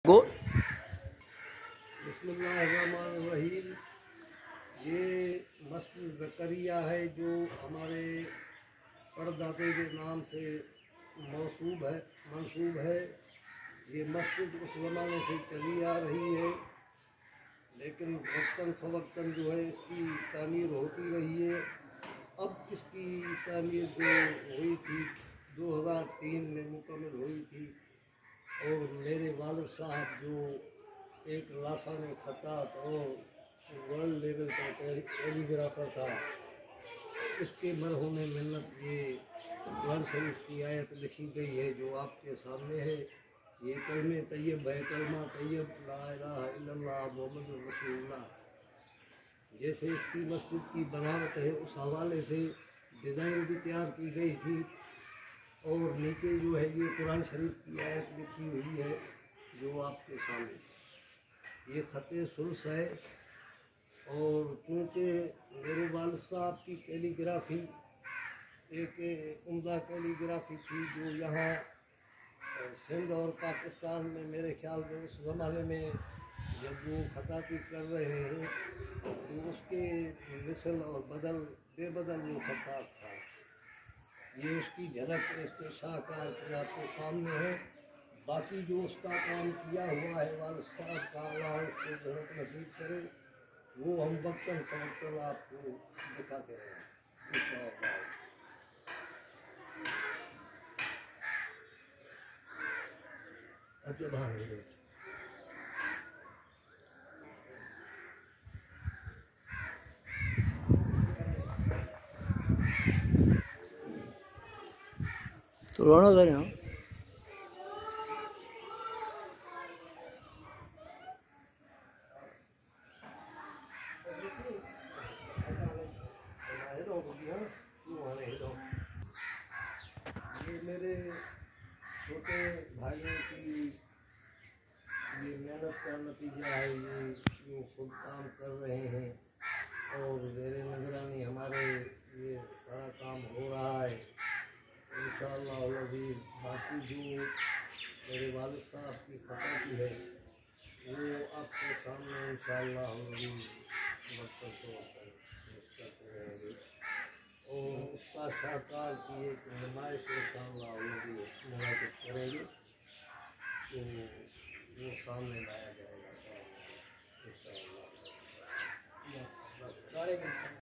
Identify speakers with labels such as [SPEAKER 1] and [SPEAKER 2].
[SPEAKER 1] गो
[SPEAKER 2] बिस्मिल्लाहिर्रहमानिर्रहीम। ये मस्जिद ज़करिया है जो हमारे परदादे के नाम से मंसूब है। ये मस्जिद उस ज़माने से चली आ रही है, लेकिन वक्तन फ़वक्तन जो है इसकी तामीर होती रही है। अब इसकी तामीर जो हुई थी 2003 में मुकम्मल हुई थी, और मेरे वालिद साहब जो एक लासाने खत्तात और वर्ल्ड लेवल का कैलीग्राफर था, उसके मरहूम मिन्नत ये कुरान शरीफ की आयत लिखी गई है जो आपके सामने है। ये कलमे तैयब है, कलमा तैयब ला इलाहा इल्लल्लाह मुहम्मदुर रसूलुल्लाह। जैसे इसकी मस्जिद की बनावट है उस हवाले से डिज़ाइन भी तैयार की गई थी, और नीचे जो है ये कुरान शरीफ की आयत लिखी हुई है जो आपके सामने। ये ख़ते सुल्स है, और क्योंकि मेरे वालिद साहब की कैलीग्राफी एक उम्दा कैलीग्राफी थी जो यहाँ सिंध और पाकिस्तान में मेरे ख्याल में उस ज़माने में जब वो खताती कर रहे हैं तो उसके मिसल और बेबदल वो खतात था। ये उसकी झलक इसके शाहकार की आपके सामने है। बाकी जो उसका काम किया हुआ है वालिद साहब का, अल्लाह उसको जन्नत नसीब करे, वो हम वक्तन फवक्तन आपको दिखाते रहें इंशाअल्लाह। अच्छा बाहर हो गए।
[SPEAKER 1] तो रोना था यहाँ
[SPEAKER 2] ये मेरे छोटे भाइयों की ये मेहनत का नतीजा है। ये जो खुद काम कर रहे हैं और ज़ेरे निगरानी हमारे ये सारा काम हो रहा है इंशाअल्लाह अज़ीज़। बाकी जो मेरे वालिद साहब की खताती है वो आपके सामने इंशाअल्लाह अज़ीज़ मकसद को करते रहेंगे, और उसका शाहकार की एक नुमाइश इंशाअल्लाह मुनाकिब करेंगे तो वो सामने लाया जाएगा इंशाअल्लाह।